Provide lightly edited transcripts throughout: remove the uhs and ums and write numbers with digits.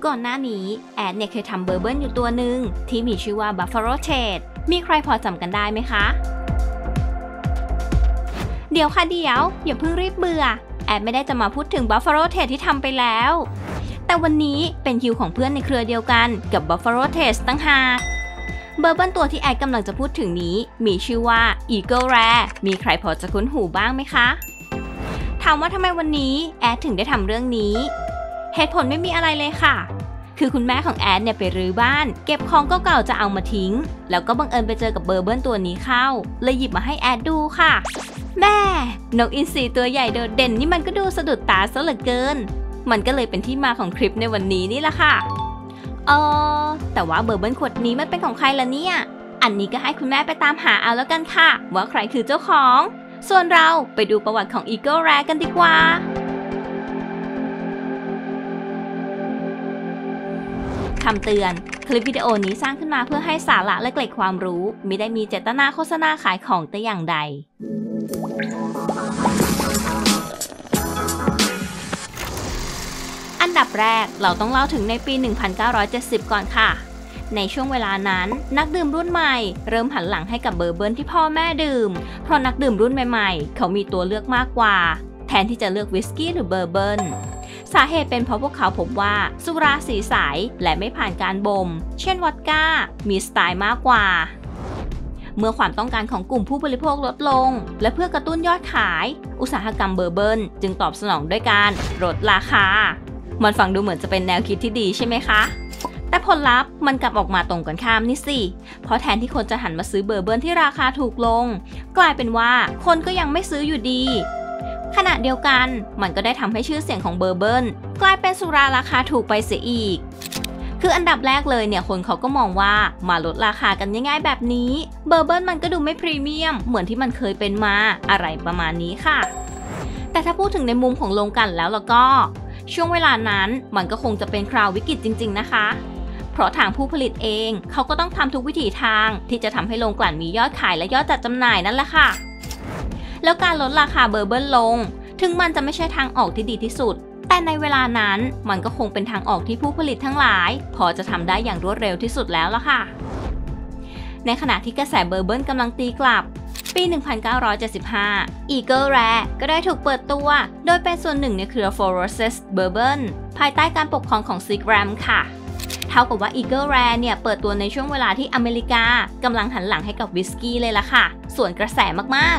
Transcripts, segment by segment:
ก่อนหน้านี้แอดเนี่ยเคยทำเบอร์เบิลอยู่ตัวหนึ่งที่มีชื่อว่า Buffalo Trace มีใครพอจำกันได้ไหมคะเดี๋ยวอย่าเพิ่งรีบเบื่อแอดไม่ได้จะมาพูดถึง Buffalo Trace ที่ทำไปแล้วแต่วันนี้เป็นคิวของเพื่อนในเครือเดียวกันกับ Buffalo Trace ตั้งหากเบอร์เบิลตัวที่แอดกำลังจะพูดถึงนี้มีชื่อว่า Eagle Rare มีใครพอจะคุ้นหูบ้างไหมคะถามว่าทำไมวันนี้แอดถึงได้ทำเรื่องนี้เหตุผลไม่มีอะไรเลยค่ะคือคุณแม่ของแอดเนี่ยไปรื้อบ้านเก็บของเก่าๆจะเอามาทิ้งแล้วก็บังเอิญไปเจอกับเบอร์เบิลตัวนี้เข้าเลยหยิบมาให้แอดดูค่ะแม่นกอินทรีตัวใหญ่โดดเด่นนี่มันก็ดูสะดุดตาซะเหลือเกินมันก็เลยเป็นที่มาของคลิปในวันนี้นี่แหละค่ะแต่ว่าเบอร์เบิลขวดนี้มันเป็นของใครล่ะเนี่ยอันนี้ก็ให้คุณแม่ไปตามหาเอาแล้วกันค่ะว่าใครคือเจ้าของส่วนเราไปดูประวัติของ Eagle Rare กันดีกว่าคำเตือนคลิปวิดีโอนี้สร้างขึ้นมาเพื่อให้สาระและเกร็ดความรู้มิได้มีเจตนาโฆษณาขายของแต่อย่างใดอันดับแรกเราต้องเล่าถึงในปี 1970 ก่อนค่ะในช่วงเวลานั้นนักดื่มรุ่นใหม่เริ่มหันหลังให้กับเบอร์เบิลที่พ่อแม่ดื่มเพราะนักดื่มรุ่นใหม่ๆเขามีตัวเลือกมากกว่าแทนที่จะเลือกวิสกี้หรือเบอร์เบิลสาเหตุเป็นเพราะพวกเขาพบว่าสุราสีใสและไม่ผ่านการบ่มเช่นวอดก้ามีสไตล์มากกว่าเมื่อความต้องการของกลุ่มผู้บริโภคลดลงและเพื่อกระตุ้นยอดขายอุตสาหกรรมเบอร์เบิลจึงตอบสนองด้วยการลดราคามันฟังดูเหมือนจะเป็นแนวคิดที่ดีใช่ไหมคะแต่ผลลัพธ์มันกลับออกมาตรงกันข้ามนี่สิเพราะแทนที่คนจะหันมาซื้อเบอร์เบิลที่ราคาถูกลงกลายเป็นว่าคนก็ยังไม่ซื้ออยู่ดีขณะเดียวกันมันก็ได้ทำให้ชื่อเสียงของเบอร์เบิลกลายเป็นสุราราคาถูกไปเสียอีกคืออันดับแรกเลยเนี่ยคนเขาก็มองว่ามาลดราคากันง่ายๆแบบนี้เบอร์เบิลมันก็ดูไม่พรีเมียมเหมือนที่มันเคยเป็นมาอะไรประมาณนี้ค่ะแต่ถ้าพูดถึงในมุมของโรงกลั่นแล้วก็ช่วงเวลานั้นมันก็คงจะเป็นคราววิกฤตจริงๆนะคะเพราะทางผู้ผลิตเองเขาก็ต้องทำทุกวิถีทางที่จะทำให้โรงกลั่นมียอดขายและยอดจัดจำหน่ายนั่นแหละค่ะแล้วการลดราคาเบอร์เบิลลงถึงมันจะไม่ใช่ทางออกที่ดีที่สุดแต่ในเวลานั้นมันก็คงเป็นทางออกที่ผู้ผลิตทั้งหลายพอจะทำได้อย่างรวดเร็วที่สุดแล้วล่ะค่ะในขณะที่กระแสเบอร์เบิลกำลังตีกลับปี 1975 Eagle Rare ก็ได้ถูกเปิดตัวโดยเป็นส่วนหนึ่งในเครือ Four Roses Bourbon ภายใต้การปกครองของ Seagram ค่ะเท่ากับว่า Eagle Rare เนี่ยเปิดตัวในช่วงเวลาที่อเมริกากำลังหันหลังให้กับวิสกี้เลยล่ะค่ะส่วนกระแสมาก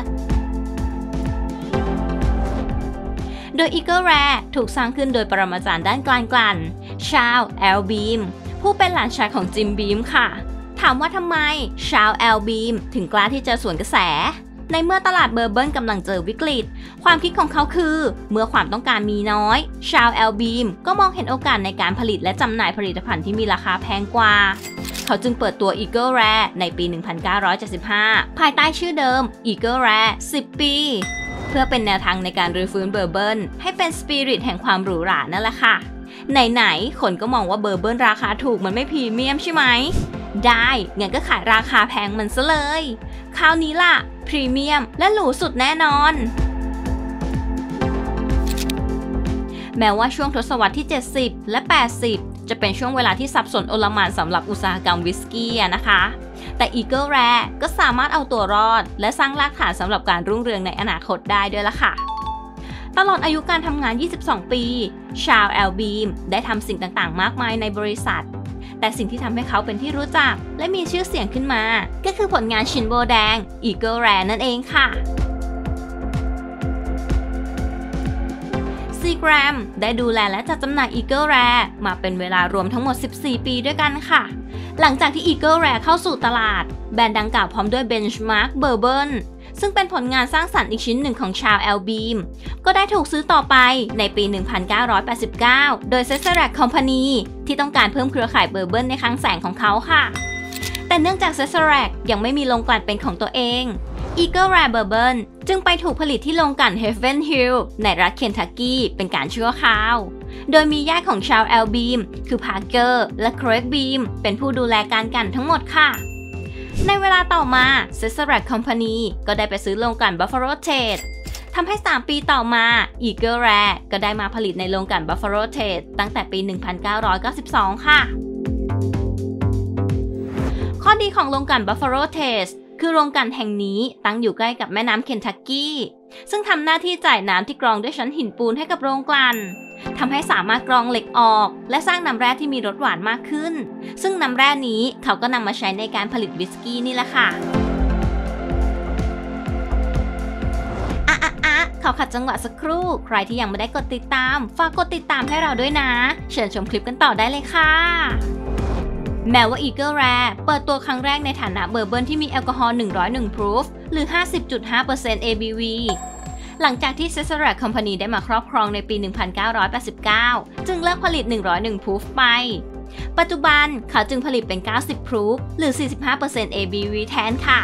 ๆโดย Eagle Rare ถูกสร้างขึ้นโดยปรมาจารย์ด้านการกลั่นชาร์ลส์ แอล บีมผู้เป็นหลานชายของจิม บีมค่ะถามว่าทำไมชาร์ลส์ แอล บีมถึงกล้าที่จะสวนกระแสในเมื่อตลาดเบอร์เบิลกำลังเจอวิกฤตความคิดของเขาคือเมื่อความต้องการมีน้อยชาร์ลส์ แอล บีมก็มองเห็นโอกาสในการผลิตและจำหน่ายผลิตภัณฑ์ที่มีราคาแพงกว่าเขาจึงเปิดตัว Eagle Rare ในปี 1975 ภายใต้ชื่อเดิม Eagle Rare 10 ปีเพื่อเป็นแนวทางในการรื้อฟื้นเบอร์เบิลให้เป็นสปิริตแห่งความหรูหรานั่นแหละค่ะไหนๆคนก็มองว่าเบอร์เบิลราคาถูกมันไม่พรีเมียมใช่ไหมได้งั้นก็ขายราคาแพงมันซะเลยคราวนี้ล่ะพรีเมียมและหรูสุดแน่นอนแม้ว่าช่วงทศวรรษที่ 70 และ 80 จะเป็นช่วงเวลาที่สับสนโอลหม่านสำหรับอุตสาหกรรมวิสกี้นะคะแต่ Eagle Rare ก็สามารถเอาตัวรอดและสร้างรากฐานสำหรับการรุ่งเรืองในอนาคตได้ด้วยล่ะค่ะตลอดอายุการทำงาน 22 ปีชาร์ลส์ แอล บีมได้ทำสิ่งต่างๆมากมายในบริษัทแต่สิ่งที่ทำให้เขาเป็นที่รู้จักและมีชื่อเสียงขึ้นมาก็คือผลงานชินโบแดง Eagle Rare นั่นเองค่ะ Seagram ได้ดูแลและจัดจำหน่าย Eagle Rare มาเป็นเวลารวมทั้งหมด 14 ปีด้วยกันค่ะหลังจากที่ Eagle Rare เข้าสู่ตลาดแบรนด์ดังกล่าวพร้อมด้วย Benchmark Bourbon ซึ่งเป็นผลงานสร้างสรรค์อีกชิ้นหนึ่งของชาร์ลส์ แอล บีมก็ได้ถูกซื้อต่อไปในปี 1989 โดย Sazerac Company ที่ต้องการเพิ่มเครือข่ายเบอร์เบิลในคลังแสงของเขาค่ะแต่เนื่องจาก Sazerac ยังไม่มีโรงกลั่นเป็นของตัวเอง Eagle Rare Bourbon จึงไปถูกผลิตที่โรงกลั่น Heaven Hill ในรัฐเคนทักกี้เป็นการชั่วคราวโดยมีญาติของชาร์ลส์ แอล บีมคือ Parker และ Craig Beam เป็นผู้ดูแลการกลั่นทั้งหมดค่ะในเวลาต่อมา Sazerac Company ก็ได้ไปซื้อโรงกลั่น Buffalo Trace ทำให้ 3 ปีต่อมา Eagle Rare ก็ได้มาผลิตในโรงกลั่น Buffalo Trace ตั้งแต่ปี 1992 ค่ะ ข้อดีของโรงกลั่น Buffalo Trace คือโรงกลั่นแห่งนี้ตั้งอยู่ใกล้กับแม่น้ำเคนทักกี้ซึ่งทำหน้าที่จ่ายน้ำที่กรองด้วยชั้นหินปูนให้กับโรงกลั่นทำให้สามารถกรองเหล็กออกและสร้างน้ำแร่ที่มีรสหวานมากขึ้นซึ่งน้ำแร่นี้เขาก็นำมาใช้ในการผลิตวิสกี้นี่แหละค่ะขอขัดจังหวะสักครู่ใครที่ยังไม่ได้กดติดตามฝากกดติดตามให้เราด้วยนะเชิญชมคลิปกันต่อได้เลยค่ะแม้ว่า Eagle Rare เปิดตัวครั้งแรกในฐานะเบอร์เบิร์นที่มีแอลกอฮอล์101 proof หรือ 50.5% ABV หลังจากที่ Sazerac Company ได้มาครอบครองในปี 1989 จึงเลิกผลิต101 proof ไปปัจจุบันเขาจึงผลิตเป็น90 proof หรือ 45% ABV แทนค่ะ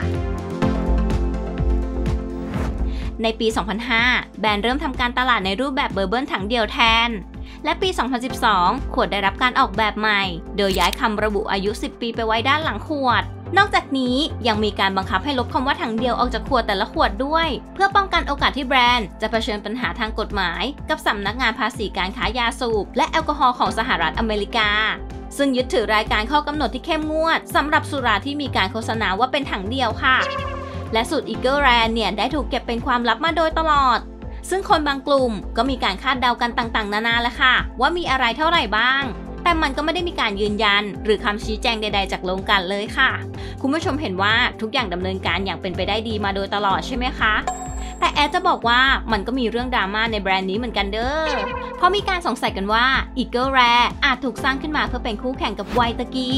ในปี 2005 แบรนด์เริ่มทำการตลาดในรูปแบบเบอร์เบิร์นถังเดียวแทนและปี 2012 ขวดได้รับการออกแบบใหม่โดยย้ายคำระบุอายุ 10 ปีไปไว้ด้านหลังขวดนอกจากนี้ยังมีการบังคับให้ลบคำว่าถังเดียวออกจากขวดแต่ละขวดด้วยเพื่อป้องกันโอกาสที่แบรนด์จะเผชิญปัญหาทางกฎหมายกับสำนักงานภาษีการค้ายาสูบและแอลกอฮอล์ของสหรัฐอเมริกาซึ่งยึดถือรายการข้อกำหนดที่เข้มงวดสำหรับสุราที่มีการโฆษณาว่าเป็นถังเดียวค่ะและสูตร Eagle Rare เนี่ยได้ถูกเก็บเป็นความลับมาโดยตลอดซึ่งคนบางกลุ่มก็มีการคาดเดากันต่างๆนานาแล้วค่ะว่ามีอะไรเท่าไหร่บ้างแต่มันก็ไม่ได้มีการยืนยันหรือคำชี้แจงใดๆจากโรงกลั่นเลยค่ะคุณผู้ชมเห็นว่าทุกอย่างดำเนินการอย่างเป็นไปได้ดีมาโดยตลอดใช่ไหมคะแต่แอดจะบอกว่ามันก็มีเรื่องดราม่าในแบรนด์นี้เหมือนกันเด้อเพราะมีการสงสัยกันว่า Eagle Rare อาจถูกสร้างขึ้นมาเพื่อเป็นคู่แข่งกับไวตะกี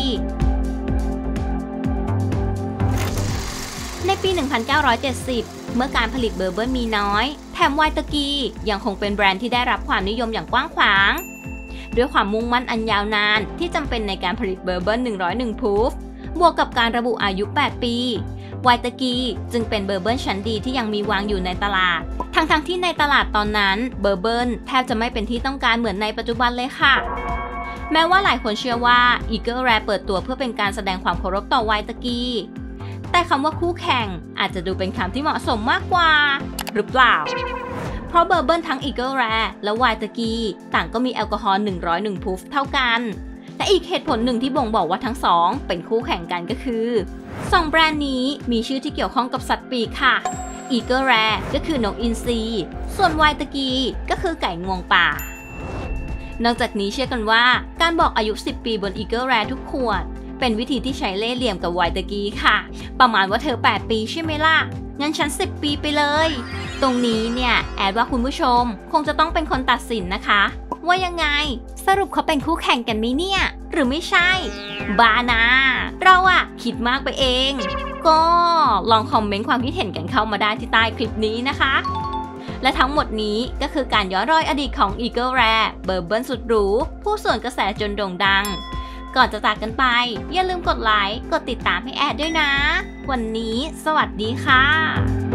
ในปี 1970 เมื่อการผลิตเบอร์เบิร์นมีน้อยแถมไวน์ตะกียังคงเป็นแบรนด์ที่ได้รับความนิยมอย่างกว้างขวางด้วยความมุ่งมั่นอันยาวนานที่จำเป็นในการผลิตเบอร์เบิร์น101 proof บวกกับการระบุอายุ 8 ปีไวน์ตะกีจึงเป็นเบอร์เบิร์นชั้นดีที่ยังมีวางอยู่ในตลาดทั้งที่ในตลาดตอนนั้นเบอร์เบิร์นแทบจะไม่เป็นที่ต้องการเหมือนในปัจจุบันเลยค่ะแม้ว่าหลายคนเชื่อว่า Eagle Rare เปิดตัวเพื่อเป็นการแสดงความเคารพต่อไวน์ตะกีแต่คำว่าคู่แข่งอาจจะดูเป็นคำที่เหมาะสมมากกว่าหรือเปล่าเพราะเบอร์เบิร์นทั้ง Eagle Rare และไวน์ตะกีต่างก็มีแอลกอฮอล์101 proof เท่ากันและอีกเหตุผลหนึ่งที่บ่งบอกว่าทั้งสองเป็นคู่แข่งกันก็คือ2แบรนด์นี้มีชื่อที่เกี่ยวข้องกับสัตว์ปีกค่ะ Eagle Rare ก็คือนกอินทรีส่วนไวน์ตะกีก็คือไก่งวงป่านอกจากนี้เชื่อกันว่าการบอกอายุ10 ปีบน Eagle Rare ทุกขวดเป็นวิธีที่ใช้เล่ห์เหลี่ยมกับไวน์ตะกีค่ะประมาณว่าเธอ8 ปีใช่ไหมล่ะงั้นฉัน10 ปีไปเลยตรงนี้เนี่ยแอดว่าคุณผู้ชมคงจะต้องเป็นคนตัดสินนะคะว่ายังไงสรุปเขาเป็นคู่แข่งกันไหมเนี่ยหรือไม่ใช่บานาเราอะคิดมากไปเองก็ลองคอมเมนต์ความคิดเห็นกันเข้ามาได้ที่ใต้คลิปนี้นะคะและทั้งหมดนี้ก็คือการย้อนรอยอดีตของ Eagle Rare เบอร์เบิร์นสุดหรูผู้ส่วนกระแสจนโด่งดังก่อนจะจากกันไปอย่าลืมกดไลค์กดติดตามให้แอดด้วยนะวันนี้สวัสดีค่ะ